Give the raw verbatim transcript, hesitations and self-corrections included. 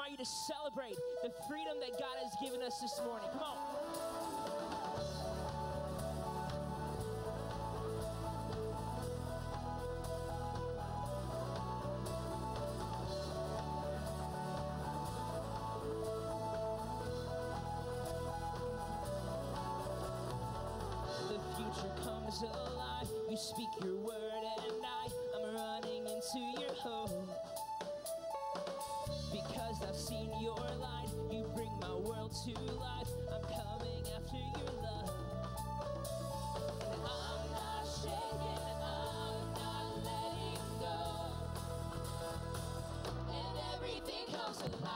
invite you to celebrate the freedom that God has given us this morning. Come on. Alive, you speak your word and I, I'm running into your hope. Because I've seen your light, you bring my world to life. I'm coming after your love. And I'm not shaking, I'm not letting go. And everything comes alive.